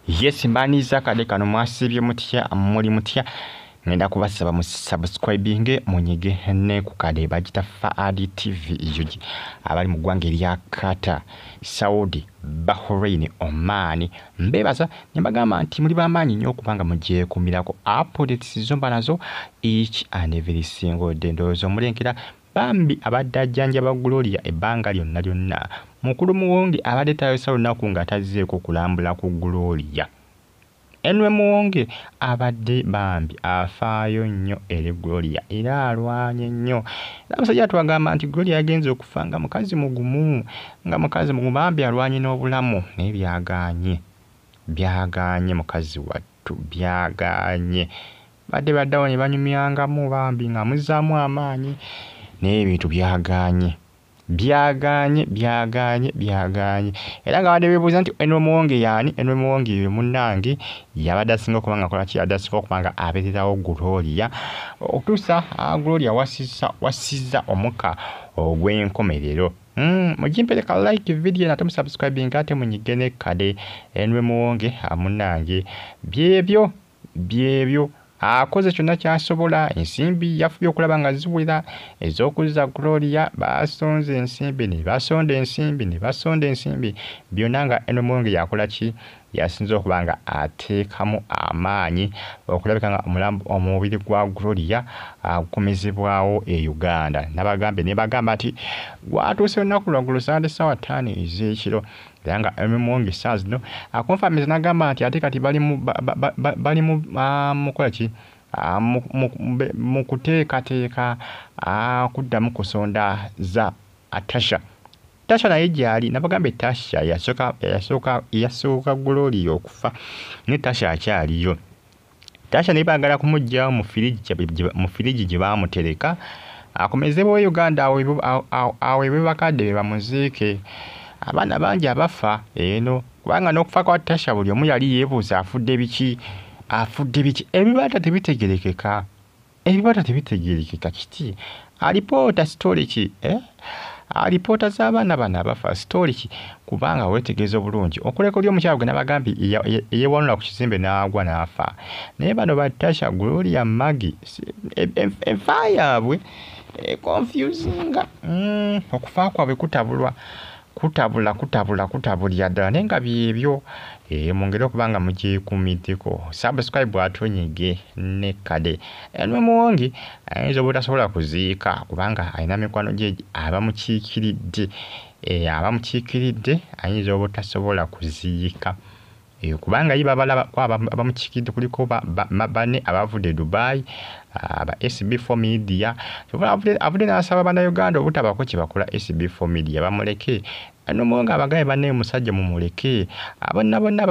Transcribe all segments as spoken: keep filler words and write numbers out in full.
Yes mbaniza kade kano mwasibye mutya muri mutya ngenda kubasaba mu subscribing munyige ne ku kade bagita Faadi T V yuji abali mu gwange lya Qatar, Saudi, Bahrain, Oman mbebaza nyambagamba nti muri bamanyi nyo kubanga mugiye kumirako updates zomba nazo each and every single day ndozo mulengera bambi abadajjanja ba Gloria ebanga lyonna lyonna mukulu muwonge abadde tayosa lunaku nga tazizeeko kulambula ku Gloria enwe muwonge abadde bambi afaayo nnyo eri Gloria era alwanye nnyo namusajja twagamba nti Gloria yagenze okufanga mukazi mugumu nga mukazi mugumu bambi alwanye n'obulamu naye byaganye byaganye mukazi wattu byaganye badde baddawo ne banyumyangamu bambi nga muzaamu amaanyi naye ebintu byaganye byaganye byaganye byaganye era nga badde beebuuza nti enwe muwonge yaani enwe muwonge ye munnange yabadde asinga okubanga akola ki yabadde asinga okubanga abeererawo Gloria okutuusa Gloria wasisa wasizza omuka ogw'enkomerero. Mm, mujimpereka like video na tamu subscribing ate munyige ne kade enwe muwonge amunange byebyo byebyo akoze kyonna kyasobola ensimbi yafubye okulaba nga ziwera ez'okuzza Gloria basonze ensimbi ne basonda ensimbi ne basonda ensimbi byonna nga enwe muwonge yakola ki yasinza okuba nga ateekamu amaanyi okulabika nga omulambo omubiri gwa Gloria agukomezebwawo e Uganda nabagambe ne bagamba nti gwatuuse olunaku lwaggulu sande ssaawa ttaano ez'ekiro era nga enwe muwonge saa zino akonfamiza n'agamba nti ate kati bali mu bali mu mukola ki mu kuteekateeka kuddamu kusonda za Tasha. Tasha naye gyali nabagambe Tasha yasooka yasooka yasooka Gloria okufa ne Tasha akyaliyo. Tasha naye baagala kumugyawo mu firiji mu firiji gye baamutereka akomezebwa Uganda aweebwe bakadde be bamuziike. Abaana bangi abafa eno kubanga n'okufa kwa Tasha buli omu yali yeebuuza afudde biki afudde biki ebibata tebitegerekeka ebibata tebitegerekeka kiti alipoota story ki eh alipoota z'abaana bano abafa story ki kubanga weetegeeza obulungi okuleka ly'omukyala gwe nabagambi eyeewanula ku kizimbe n'agwa n'afa naye bano ba Tasha Gloria Magi enfa yaabwe confusinga okufa kwabwe kutabulwa kutabula kutabula kutabulya ddala naye nga byebyo mwongere okubanga mugyekuumiddeko subscribe atonyige ne kade enwe muwonge ayinza obutasobola kuziika kubanga alina mikwano gye abamukiikiridde abamukiikiridde ayinza obutasobola kuziika kubanga yiba abalaba abamukiikiridde kuliko bane abavudde Dubai aba S B four Media avudde n'asaba bannayuganda obutabako kye bakola S B four Media bamuleke enwe muwonge abagabe banne musajja mumuleke abonna bonna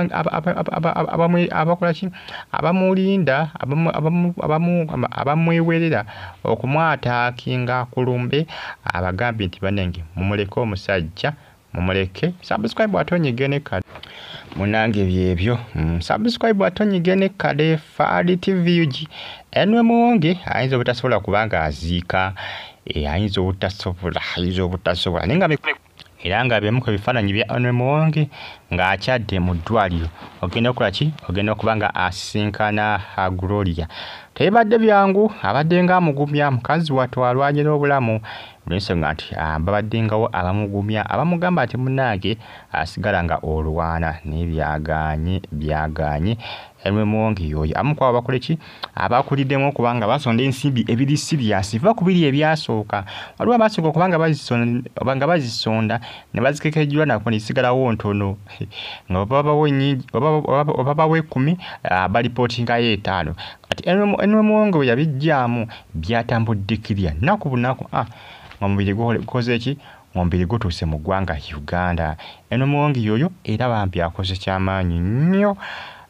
abakola ki abamulinda abamwewerera okumwataakinga kulumbe abagambi nti bannange mumuleke omusajja mumuleke subscribe atonyige ne kade munange byebyo mm, subscribe atonyige ne kade Faadi T V yuji enwe muwonge ayinza obutasobola kubanga aziika ayinza obutasobola ayinza obutasobola nenga era nga byemu ku bifaananyi bya enwe muwonge ng'akyadde mu ddwaliro ogenda okukola ki ogenda okuba nga asinkana Gloria tebadde byangu abadde nga amugumya mukazi wattu alwanye n'obulamu olw'ensonga nti babadde ngawo abamugumya abamugamba nti munnange asigala nga olwana naye byaganye byaganye enwe muwonge yoyo amukwabo bakole ki abakuliddemu okubanga basonda ensimbi ebiri siriasi va ku biri ebyasooka waliwo abasooka okubanga bazisonda bazisonda ne bazikekejjula nako nesigalawo ntono nga babawo nnyingi babawo ekkumi balipootingayo etaano kati enwe muwonge bwe yabijjaamu byatambudde kirya nnaku bunaku omubiri gukoze ki omubiri gutuuse mu ggwanga Uganda enwe muwonge yoyo era bampi akoze kyamaanyi nnyo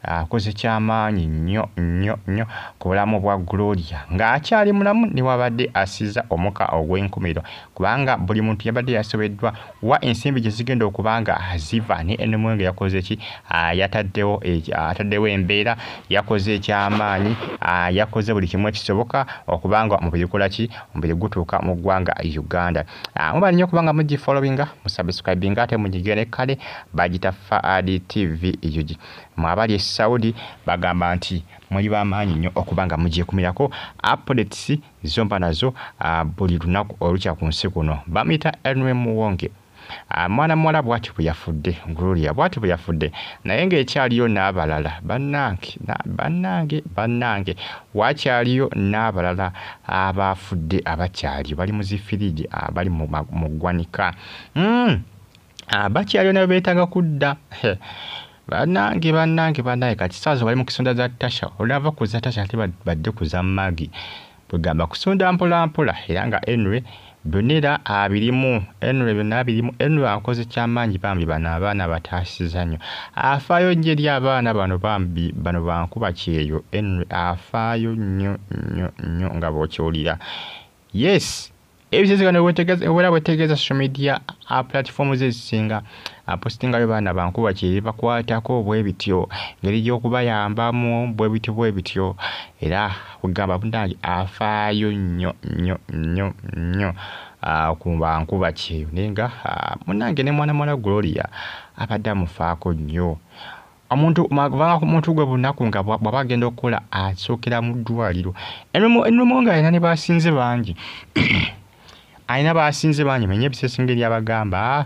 akoze kyamaanyi nnyo nnyo nnyo ku bulamu bwa Gloria ng'akyali mulamu newabadde asiza omuka ogw'enkumiriro kubanga buli muntu yabadde yasobeddwa wa ensimbi gye zigenda okubanga ziva ne N M Mwenge yakoze ki yataddewo ataddewo embeera yakoze ekyamaanyi yakoze buli kimu ekisoboka okubanga omubiri gukola ki omubiri gutuuka mu ggwanga Uganda. Mubali nnyo kubanga mugi followinga musubscribinga ate munyigire kale bagita Faadi T V yugi mwabali Saudi bagamba nti muli bamaanyi nnyo okubanga mugyekumirako updates zomba nazo buli lunaku olukya ku nsi kuno bamuyita N M Mwenge. Mwana muwala bwati bwe yafudde Gloria bwati bwe yafudde naye ng'ekyaliyo n'abalala bannange bannange bannange wakyaliyo n'abalala abafudde abakyali bali mu zifiriji abali mu ggwanika bakyaliyo nabo beetaaga kudda bannange bannange bannange kati saazo bali mu kisonda za Tasha olava ku za Tasha ate badde ku za Magi bwegamba kusonda mpola mpola era nga enwe Bonera abirimu enwe byonna abirimu enwe akoze kyamaanyi bambi bano abaana bataasiza nnyo afaayo nnyo eri abaana bano bambi bano bankuba kyeyo enwe afaayo nnyo nnyo nnyo nga bw'okyolira. Yes ebisezegano ewera bwetegeeza social media platforms ezisinga apostingayo baana bankuba kyeyo bakwatako bwe bityo ngeri gy'okubayambamu bwe bityo bwe bityo era kugamba bundange afaayo nnyo nnyo nnyo nnyo kuba nkuba kyeyo nenga munange ne mwana mwana Gloria abadde amufaako nnyo omuntu magvanga ku muntu gwe bunaku nga bw'aba agenda okukola asookera mu ddwaliro ennomo nga alina ne basinze bangi ayina basinze bangi menye ebisese ngeri abagamba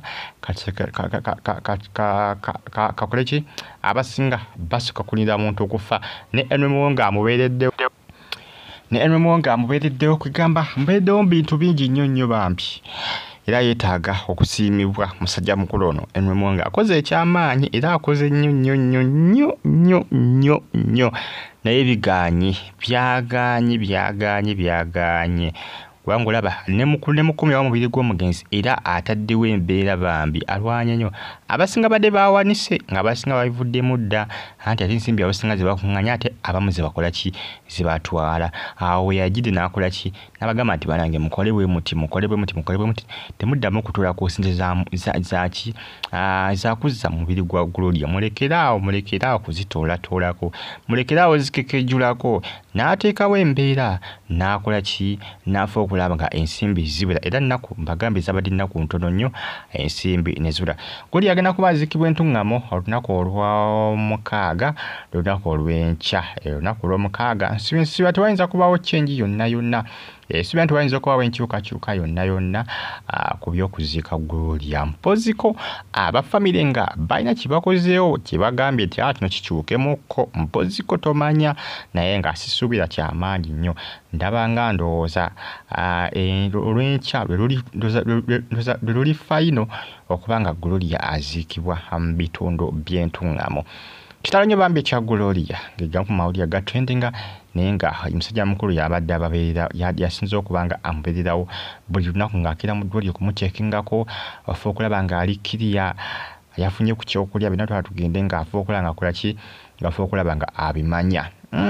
kakole ki abasinga basuka kulinda muntu okufa ne ennomo nga amubeereddewo ne ennomo nga amubeereddewo kugamba mbeereddewo mu bintu bingi nnyo nnyo bambi era yeetaaga okusiimibwa musajja mukulu ono ennomo nga akoze ekyamaanyi era akoze nnyo nnyo nnyo nnyo nnyo nnyo nnyo naye bigaanyi byagaanyi byagaanyi byagaanyi kubanga olaba ne mukumi w'omubiri gw'omugenzi era ataddewo embeera bambi alwanya nnyo abasinga badde baawanise nga abasinga babivuddemu dda anti ate ensimbi abasinga ze bakuŋŋanya ate abamu ze bakola ki ze batwala awo we yagidde n'akola ki n'abagamba nti banange mukole bwe muti mukole bwe muti mukole bwe muti temuddamu okutuula ku ssente zaki zakuzza mu mubiri gwa Gloria mulekeraawo mulekeraawo kuzitoolatoolako mulekeraawo zikekejjulako n'ateekawo embeera n'akola ki n'afa okulaba nga ensimbi zibula era nnaku mbagambye zabadde nnaku ntono nnyo ensimbi ne zibula. Gloria agenda kuba aziikibwa entuŋŋamo olunaku olw'omukaaga lunaku olw'enkya olunaku olw'omukaaga nsiba tewayinza kubaawo kyenji yonna yonna siba nti wayinza okubaawo enkyukakyuka yonna yonna ku by'okuziika Gloria mpoziko abafamire nga balina kye bakozeewo kye bagambye nti kino kikyukemukko mpoziko tomanya naye nga sisuubira kyamaanyi nnyo ndaba nga ndowooza olw'enkya lwe luli fayino okuba nga Gloria aziikibwa mu bitundu by'entuŋŋamo. Kitalo nnyo bambi ekya Gloria ng'eggamu ku mawulire ga trendinga naye nga omusajja mukulu yabadde ababeerera yasinze okuba nga amubeererawo buli lunaku ng'akeera mu ddwaliro kumuceekingako afa okulaba ng'alikkiriya yafunye ku kyokulya bina twala tugende ng'afa okulaba ng'akola ki ng'afa okulaba nga abimanya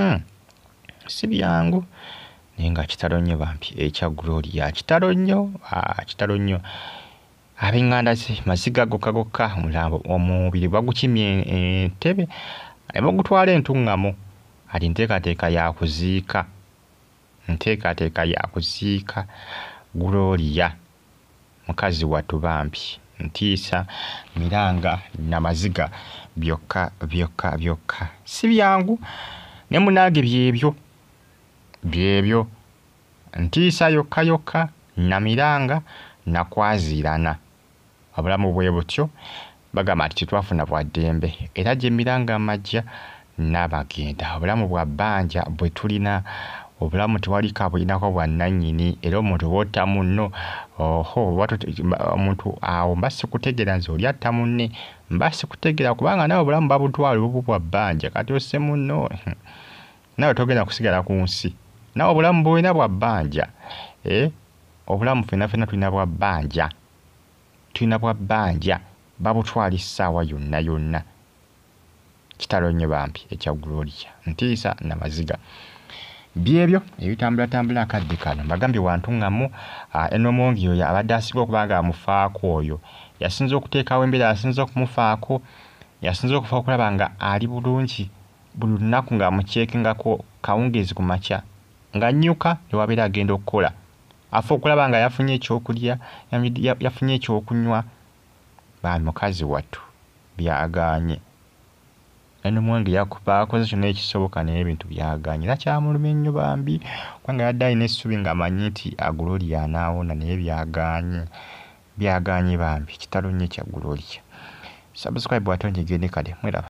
si byangu naye nga kitalo nnyo bambi ekya Gloria kitalo nnyo kitalo nnyo ab'enganda ze maziga gokka gokka omulambo omubiri bagukimye entebe ne bagutwala entuŋŋamo ati nteekateeka yakuziika nteekateeka yakuziika Gloria mukazi wattu bambi ntiisa miranga namaziga byokka byokka byokka si byangu ne munange byebyo byebyo ntiisa yokka yokka namiranga nakwaziirana obulamu bwe butyo bagamba nti tetwafuna bwa ddembe era gye miranga amajja n'abagenda obulamu bwa bbanja bwe tulina obulamu tewali kabulinako bwa nannyini era omuntu bw'otta munno oho omuntu awo mba sikutegeera nze oli atta munne mba sikutegeera kubanga nawe obulamu babutwala obubwo bwa bbanja kati osse munno nawe togenda kusigala ku nsi nawe obulamu bwolina bwa bbanja obulamu ffenna ffenna tulina bwa bbanja tulina bwa bbanja babutwala essaawa yonna yonna kitalo nnyo bambi ekya Gloria ntiisa na maziga byebyo ebitambula tambula akadde kano mbagambye wantu ngamu eno mongi oyo abadde asinga okuba nga amufaako oyo yasinza okuteekawo embeera yasinza okumufaako yasinza okufa okulaba nga ali bulungi buli lunaku nga amukyekingako kawungeezi ku makya nga nnyuka newabeera agenda okukola afa okulaba nga yafunye ekyokulya yafunye ekyokunywa bambi mukazi wattu byaganye eno mwange yakuba akoze kyonna ekisoboka naye ebintu byaganye era kyamulumya nnyo bambi kubanga yadde alina essuubi ng'amanyi nti Gloria anaawona naye byaganye byaganye bambi kitalo nnyo ekya Gloria. Subscribe watonye gende kale mwera